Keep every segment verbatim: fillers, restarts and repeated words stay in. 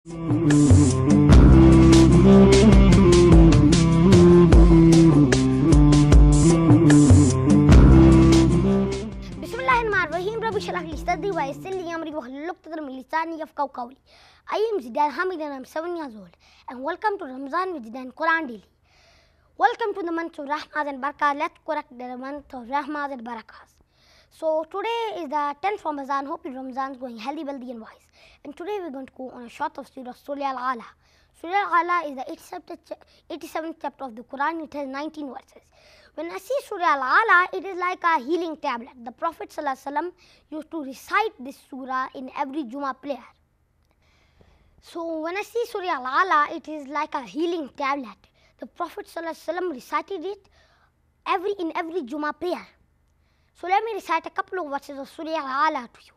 Bismillahirrahmanirrahim. Rabbi shrah li sadri wa yassir li amri wahlul uqdatan min lisani yafqahu qawli. I am Zidan Hamid and I am seven years old, and welcome to Ramzan with Zidan Quran Daily. Welcome to the month of Rahmas and Barakahs. Let's correct the month of Rahmas and Barakahs. So today is the tenth Ramadan. Hope your Ramadan is going healthy, wealthy and wise. And today we are going to go on a short of Surah Surah Al-Ala. Surah Al-Ala is the eighty-seventh chapter of the Quran. It has nineteen verses. When I see Surah Al-Ala, it is like a healing tablet. The Prophet ﷺ used to recite this surah in every Jummah prayer. So when I see Surah Al-Ala, it is like a healing tablet. The Prophet ﷺ recited it every in every Jummah prayer. So let me recite a couple of verses of Surah Al-Ala to you.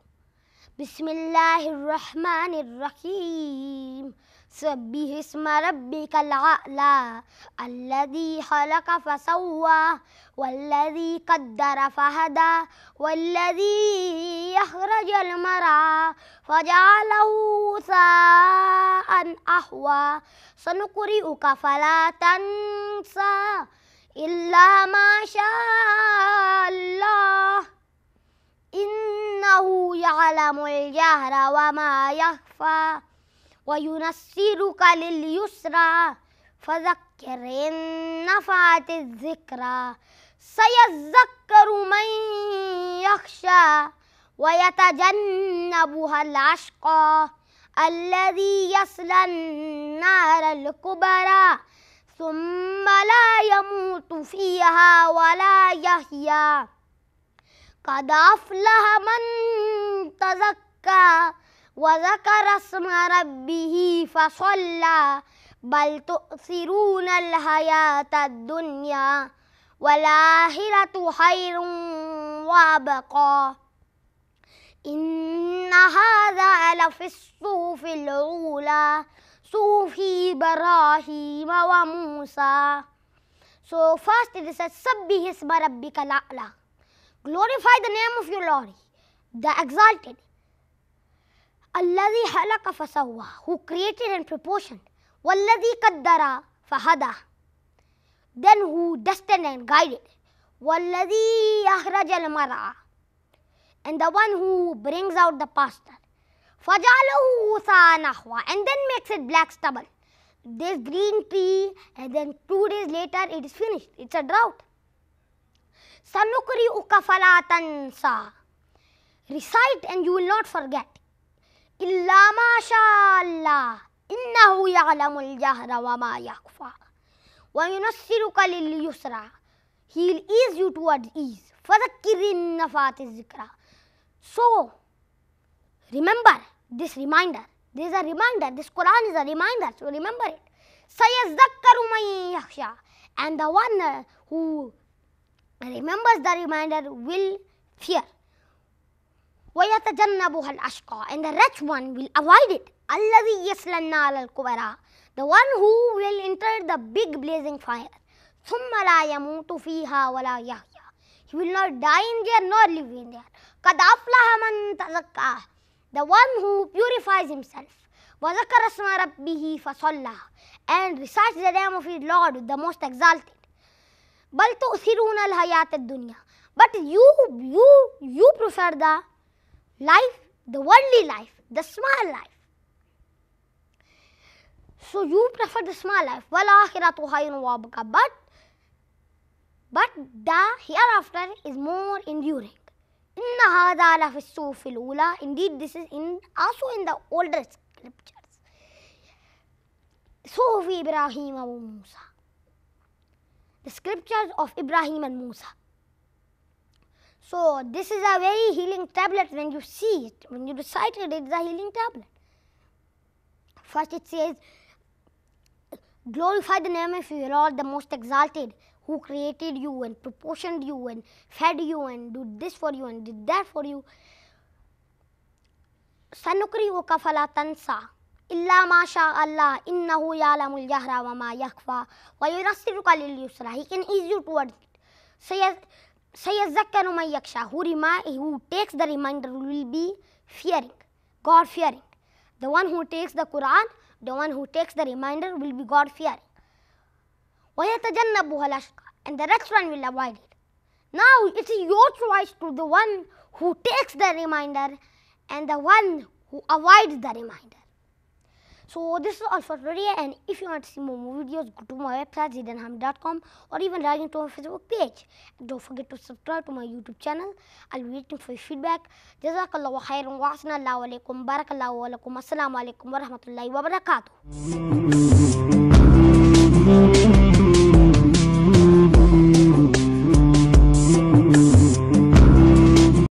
Bismillahirrahmanirrahim. Sabbih isma rabbikal a'la alladhi khalaqa fasawwa walladhi qaddara fahada walladhi akhrajal mar'a faja'alahu sa'an ahwa sanuqri'uka fala tansa illa ma sha Allah innahu ya'lamul jahra wa ma yakhfa وَيُنَسِّرُكَ لِلْيُسْرَى فَذَكِّرْ إِن نَّفَعَتِ الذِّكْرَى سَيَذَّكَّرُ مَن يَخْشَىٰ وَيَتَجَنَّبُهَا الْأَشْقَى الَّذِي يَصْلَى النَّارَ الْكُبْرَى ثُمَّ لَا يَمُوتُ فِيهَا وَلَا يَحْيَىٰ قَدْ أَفْلَحَ مَن تَزَكَّىٰ وَذَكَرَ اسْمَ رَبِّهِ فَصَلَّىٰ بَلْ تُؤْثِرُونَ الْحَيَاةَ الدُّنْيَا وَالْآخِرَةُ خَيْرٌ وَأَبْقَىٰ إِنَّ هَٰذَا لَفِي الصُّحُفِ الْأُولَىٰ صُحُفِ إِبْرَاهِيمَ وَمُوسَىٰ. So first it says, Sabbih isma rabbikal a'la. Glorify the name of your Lord, the exalted. Alladhi khalaqa fasawwa, who created and proportioned. Walladhi qaddara fahada, then who destined and guided. Walladhi akhrajal mar'a, and the one who brings out the pasture. Faja'alahu sa'an ahwa, and then makes it black stubble. This green tree, and then two days later it is finished. It's a drought. Sanuqri'uka fala tansa, recite and you will not forget. Illa ma sha Allah innahu ya'lamul jahra wa ma yakhfa wa yunassiruka lil yusra, he will ease you towards ease. Fadhakkir in nafa'ati zikra. So remember this reminder. There is a reminder. This Quran is a reminder. So remember it. Sayazakkaru man yakhsha, and the one uh, who remembers the reminder will fear. وَيَتَجَنَّبُهَا الْأَشْقَى, and the rich one will avoid it. الَّذِي يَصْلَى النَّارَ الْكُبْرَى, the one who will enter the big blazing fire. ثُمَّ لَا يَمُوتُ فِيهَا وَلَا يَحْيَىٰ, he will not die in there nor live in there. قَدْ أَفْلَحَ مَن تَزَكَّىٰ, the one who purifies himself. وَذَكَرَ اسْمَ رَبِّهِ فَصَلَّىٰ, and recites the name of his Lord, the most exalted. بَلْ تُؤْثِرُونَ الْحَيَاةَ الدُّنْيَا, but you, you, you prefer the life, the worldly life, the small life. So you prefer the small life. وَالْآخِرَةُ خَيْرٌ وَأَبْقَىٰ, but but the hereafter is more enduring. إِنَّ هَٰذَا لَفِي الصُّحُفِ الْأُولَىٰ, indeed this is in also in the older scriptures. صُحُفِ إِبْرَاهِيمَ وَمُوسَىٰ, the scriptures of Ibrahim and Musa. So this is a very healing tablet. When you see it, when you recite it, it is a healing tablet. First it says, glorify the name of your Lord, the most exalted, who created you and proportioned you and fed you and did this for you and did that for you. Sanuqri'uka fala tansa illa ma sha Allah innahu ya'lamul jahra wa ma yakhfa wa yunassiruka lil yusra, he can ease you towards it. So Sayazakkaru man yakhsha, who, who takes the reminder will be fearing, God fearing. The one who takes the Quran, the one who takes the reminder will be God-fearing. وَيَتَجَنَّبُهَا الْأَشْقَى, and the rich one will avoid it. Now it is your choice to the one who takes the reminder and the one who avoids the reminder. So this is all for today, and if you want to see more videos, go to my website zidan hamid dot com or even log into my Facebook page. And don't forget to subscribe to my YouTube channel. I'll be waiting for your feedback. Jazakallahu khairan wa ahsanallahu alaykum, barakallahu wa lakum, assalamu alaikum wa rahmatullahi wa barakatuh.